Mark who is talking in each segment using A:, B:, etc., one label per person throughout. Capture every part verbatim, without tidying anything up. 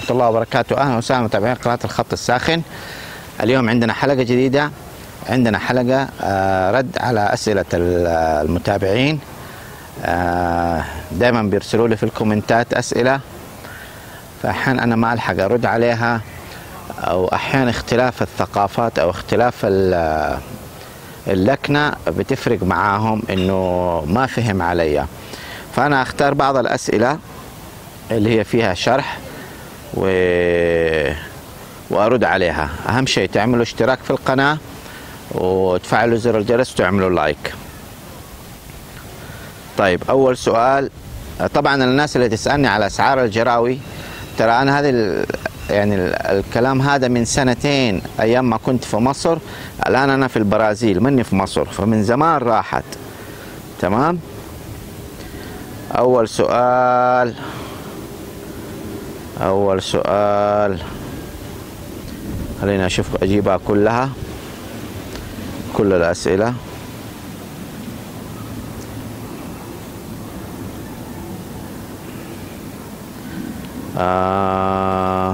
A: الله وبركاته. أهلا وسهلا متابعين قناة الخط الساخن. اليوم عندنا حلقة جديدة، عندنا حلقة رد على أسئلة المتابعين. دائما بيرسلوا لي في الكومنتات أسئلة، فأحيانا أنا ما ألحق أرد عليها، أو أحيانا اختلاف الثقافات أو اختلاف اللكنة بتفرق معاهم إنه ما فهم عليا، فأنا أختار بعض الأسئلة اللي هي فيها شرح و... وأرد عليها. أهم شيء تعملوا اشتراك في القناة وتفعلوا زر الجرس وتعملوا لايك. طيب، أول سؤال، طبعا الناس اللي تسألني على أسعار الجراوي، ترى أنا هذه ال... يعني الكلام هذا من سنتين أيام ما كنت في مصر. الآن أنا في البرازيل، مني في مصر، فمن زمان راحت. تمام. أول سؤال أول سؤال خلينا أشوف أجيبها كلها، كل الأسئلة. آه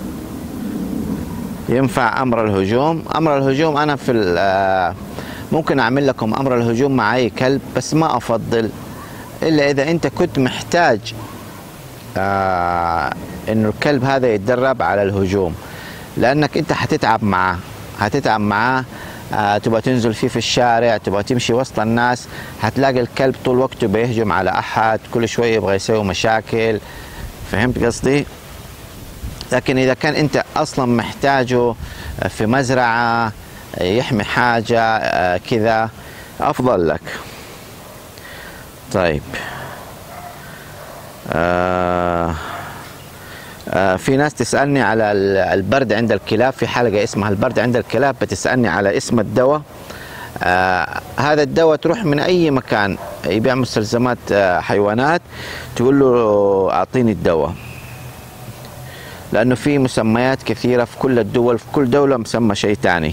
A: ينفع أمر الهجوم؟ أمر الهجوم أنا في آه ممكن أعمل لكم أمر الهجوم مع أي كلب، بس ما أفضل إلا إذا أنت كنت محتاج آه إنه الكلب هذا يتدرب على الهجوم، لأنك أنت هتتعب معاه هتتعب معاه آه تبغى تنزل فيه في الشارع، تبغى تمشي وسط الناس، هتلاقي الكلب طول وقته بيهجم على أحد، كل شوية يبغى يسوي مشاكل. فهمت قصدي؟ لكن إذا كان أنت أصلا محتاجه في مزرعة يحمي حاجة آه كذا، أفضل لك. طيب، آه آه في ناس تسألني على البرد عند الكلاب، في حلقة اسمها البرد عند الكلاب، بتسألني على اسم الدواء. آه هذا الدواء تروح من أي مكان يبيع مستلزمات آه حيوانات، تقول له أعطيني الدواء، لأنه في مسميات كثيرة في كل الدول، في كل دولة مسمى شيء تاني.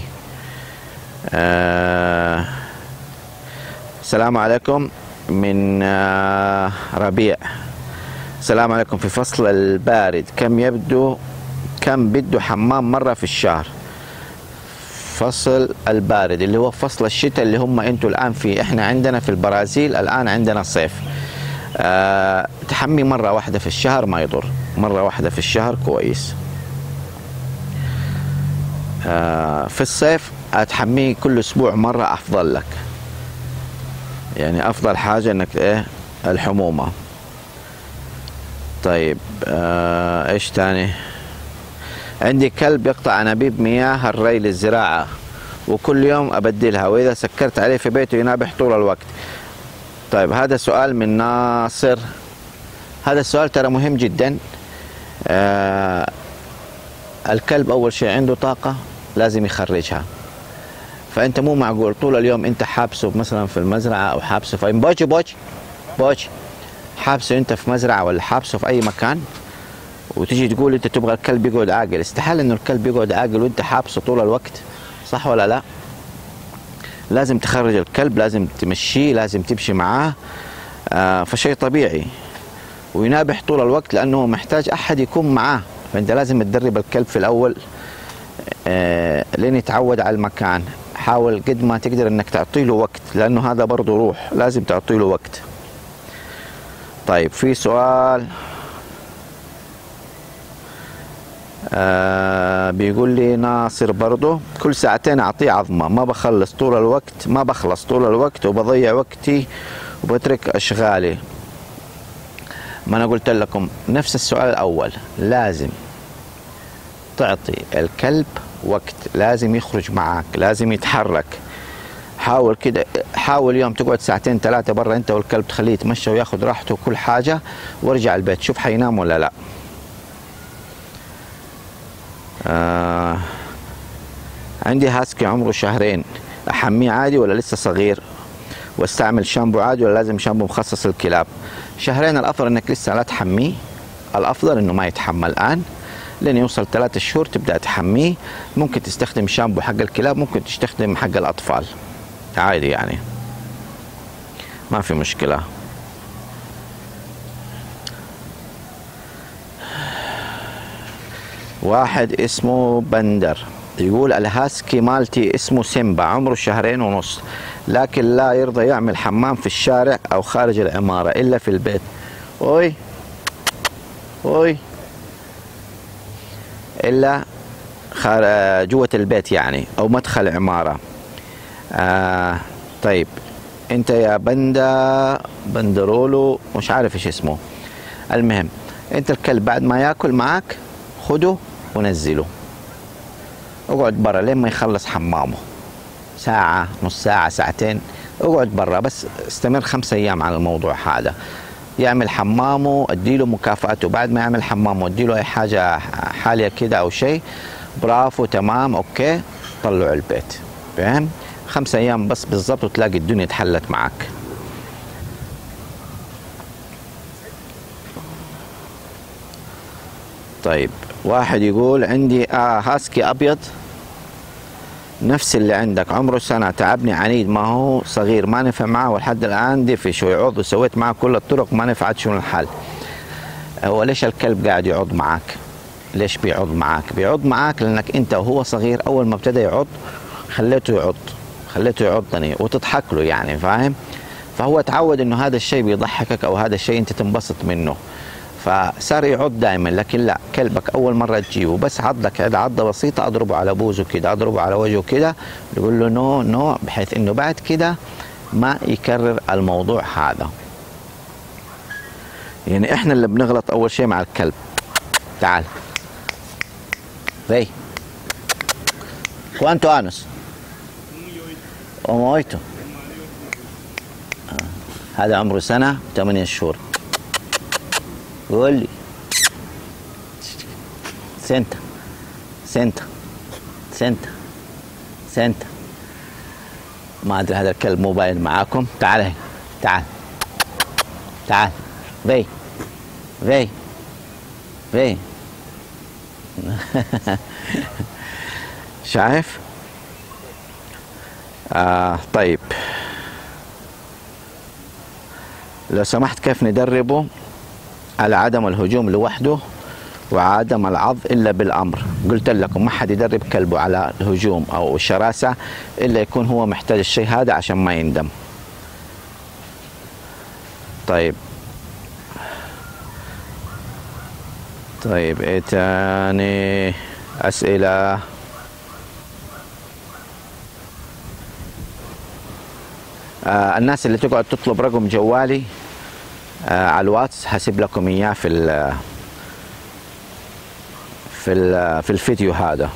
A: آه السلام عليكم من آه ربيع. السلام عليكم. في فصل البارد كم يبدو كم بده حمام مرة في الشهر؟ فصل البارد اللي هو فصل الشتاء اللي هم انتوا الآن في، احنا عندنا في البرازيل الآن عندنا صيف. آه تحمي مرة واحدة في الشهر ما يضر، مرة واحدة في الشهر كويس. آه في الصيف هتحميه كل اسبوع مرة افضل لك، يعني افضل حاجة انك ايه الحمومة. طيب، آه ايش تاني؟ عندي كلب يقطع انابيب مياه الري للزراعة وكل يوم ابدلها، واذا سكرت عليه في بيته ينابح طول الوقت. طيب، هذا سؤال من ناصر. هذا السؤال ترى مهم جدا. آه الكلب اول شيء عنده طاقة لازم يخرجها، فانت مو معقول طول اليوم انت حابسه مثلا في المزرعة او حابسه في بوج بوج بوج حابسه انت في مزرعة ولا حابسه في اي مكان، وتيجي تقول انت تبغى الكلب يقعد عاقل. استحال انه الكلب يقعد عاقل وانت حابسه طول الوقت، صح ولا لا؟ لازم تخرج الكلب، لازم تمشيه، لازم تمشي معاه. آه فشيء طبيعي، وينابح طول الوقت لانه محتاج احد يكون معاه، فانت لازم تدرب الكلب في الاول آه لين يتعود على المكان. حاول قد ما تقدر انك تعطي له وقت، لانه هذا برضه روح، لازم تعطي له وقت. طيب، في سؤال آه بيقول لي ناصر برضه، كل ساعتين اعطيه عظمه، ما بخلص طول الوقت ما بخلص طول الوقت وبضيع وقتي وبترك اشغالي. ما انا قلت لكم نفس السؤال الاول، لازم تعطي الكلب وقت، لازم يخرج معك، لازم يتحرك. حاول كده، حاول يوم تقعد ساعتين ثلاثه برا انت والكلب، تخليه يتمشى وياخذ راحته وكل حاجه، وارجع البيت شوف حينام ولا لا. آه عندي هاسكي عمره شهرين، احميه عادي ولا لسه صغير؟ واستعمل شامبو عادي ولا لازم شامبو مخصص للكلاب؟ شهرين الافضل انك لسه لا تحميه، الافضل انه ما يتحمى الان لين يوصل ثلاثة شهور تبدا تحميه. ممكن تستخدم شامبو حق الكلاب، ممكن تستخدم حق الاطفال عادي، يعني ما في مشكله. واحد اسمه بندر يقول الهاسكي مالتي اسمه سيمبا عمره شهرين ونص، لكن لا يرضى يعمل حمام في الشارع أو خارج العمارة إلا في البيت. أوي أوي إلا جوة البيت يعني أو مدخل عمارة. آه طيب أنت يا بندا بندرولو مش عارف إيش اسمه. المهم أنت الكلب بعد ما ياكل معك خده ونزله، اقعد برا لين ما يخلص حمامه، ساعة نص ساعة ساعتين، اقعد برا بس استمر خمسة أيام على الموضوع هذا. يعمل حمامه اديله مكافأته، بعد ما يعمل حمامه اديله أي حاجة حالية كده أو شيء، برافو تمام أوكي طلعوا البيت. فاهم؟ خمسة أيام بس بالضبط وتلاقي الدنيا اتحلت معك. طيب واحد يقول عندي آه هاسكي أبيض نفس اللي عندك عمره سنة، تعبني عنيد، ما هو صغير ما نفع معه ولحد الآن دفش ويعض وسويت معه كل الطرق ما نفعت. شنو الحل؟ هو ليش الكلب قاعد يعض معك؟ ليش بيعض معك؟ بيعض معك لأنك أنت وهو صغير أول ما ابتدى يعض خليته يعض خليته يعضني وتضحك له يعني، فاهم؟ فهو تعود إنه هذا الشيء بيضحكك أو هذا الشيء أنت تنبسط منه، فصار يعض دائما. لكن لا، كلبك اول مره تجيبه بس عضك عضه بسيطه اضربه على بوزه كده، اضربه على وجهه كده، يقول له نو نو، بحيث انه بعد كده ما يكرر الموضوع هذا. يعني احنا اللي بنغلط اول شيء مع الكلب. تعال في كوانتو انوس اومويتو، هذا عمره سنه ثمانية شهور. قول لي سنتا سنتا سنتا سنتا، ما ادري هذا الكلب مو باين معاكم. تعال هنا، تعال تعال في في في شايف؟ آه طيب لو سمحت كيف ندربه على عدم الهجوم لوحده وعدم العض إلا بالأمر؟ قلت لكم ما حد يدرب كلبه على الهجوم أو الشراسة إلا يكون هو محتاج الشيء هذا عشان ما يندم. طيب طيب إيه تاني أسئلة؟ آه الناس اللي تقعد تطلب رقم جوالي آه على الواتس هسيب لكم اياه في ال في ال في الفيديو هذا.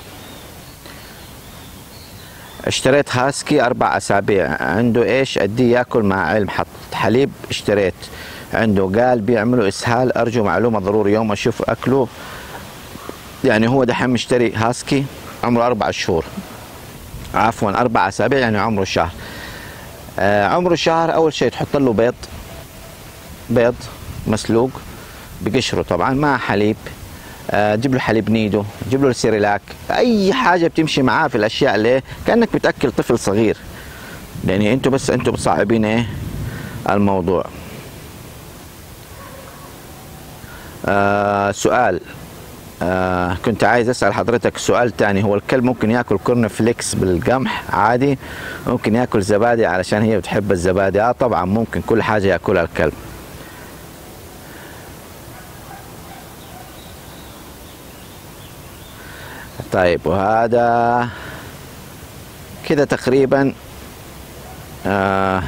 A: اشتريت هاسكي اربع اسابيع، عنده ايش اديه ياكل مع علم حط حليب اشتريت عنده، قال بيعملوا اسهال، ارجو معلومه ضروري يوم اشوف اكله. يعني هو دحين مشتري هاسكي عمره اربع شهور، عفوا اربع اسابيع يعني عمره شهر. آه عمره شهر اول شيء تحط له بيض بيض مسلوق بقشره طبعا مع حليب، آه جيب له حليب نيدو، جيب له السيريلاك، اي حاجه بتمشي معاه في الاشياء اللي كانك بتاكل طفل صغير. يعني انتوا بس انتوا مصعبين ايه الموضوع. آه سؤال آه كنت عايز اسال حضرتك سؤال تاني، هو الكلب ممكن ياكل كورن فليكس بالقمح عادي؟ ممكن ياكل زبادي علشان هي بتحب الزبادي؟ اه طبعا ممكن، كل حاجه ياكلها الكلب. طيب وهذا كده تقريبا. آه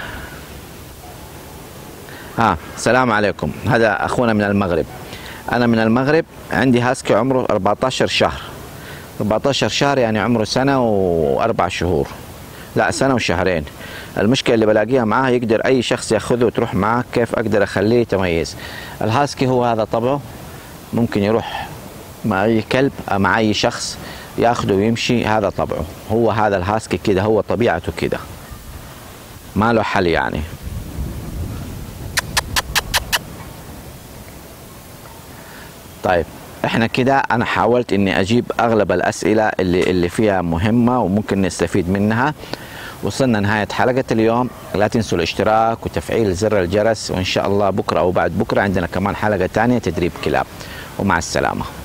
A: ها السلام عليكم، هذا اخونا من المغرب. انا من المغرب، عندي هاسكي عمره أربعة عشر شهر. أربعة عشر شهر يعني عمره سنه واربع شهور، لا سنه وشهرين. المشكله اللي بلاقيها معاه يقدر اي شخص ياخذه وتروح معاه، كيف اقدر اخليه يتميز؟ الهاسكي هو هذا طبعه، ممكن يروح مع اي كلب مع اي شخص ياخده ويمشي، هذا طبعه، هو هذا الهاسكي كده، هو طبيعته كده، ما له حل يعني. طيب احنا كده انا حاولت اني اجيب اغلب الاسئله اللي اللي فيها مهمه وممكن نستفيد منها. وصلنا نهايه حلقه اليوم، لا تنسوا الاشتراك وتفعيل زر الجرس، وان شاء الله بكره او بعد بكره عندنا كمان حلقه ثانيه تدريب كلاب، ومع السلامه.